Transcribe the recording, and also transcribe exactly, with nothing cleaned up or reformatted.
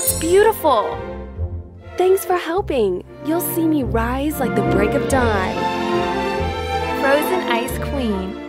That's beautiful! Thanks for helping. You'll see me rise like the break of dawn. Frozen Ice Queen.